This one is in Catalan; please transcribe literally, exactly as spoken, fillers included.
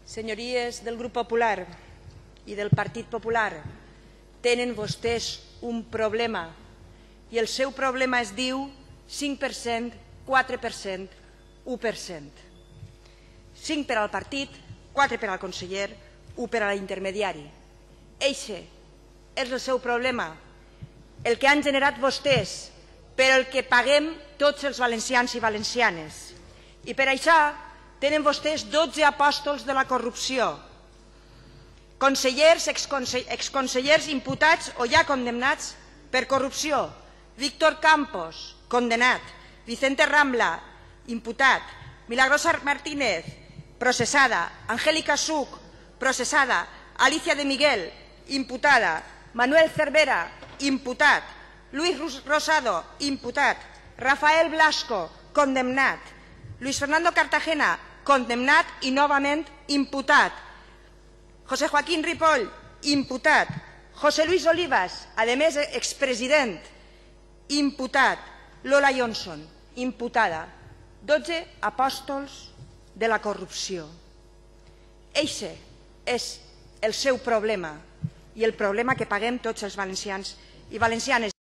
Senyories del Grup Popular i del Partit Popular, tenen vostès un problema i el seu problema es diu cinc per cent, quatre per cent, u per cent. cinc per al partit, quatre per al conseller, u per a l'intermediari. Eixe és el seu problema, el que han generat vostès, per el que paguem tots els valencians i valencianes. I per això tenen vostès dotze apòstols de la corrupció, consellers, exconsellers imputats o ja condemnats per corrupció. Víctor Campos, condenat. Vicente Rambla, imputat. Milagrosa Martínez, processada. Angélica Such, processada. Alicia de Miguel, imputada. Manuel Cervera, imputat. Luis Rosado, imputat. Rafael Blasco, condemnat. Luis Fernando Cartagena, condemnat i novament imputat. José Joaquín Ripoll, imputat. José Luis Olivas, a més expresident, imputat. Lola Johnson, imputada. Dotze apòstols de la corrupció. Eixe és el seu problema i el problema que paguem tots els valencians i valencianes.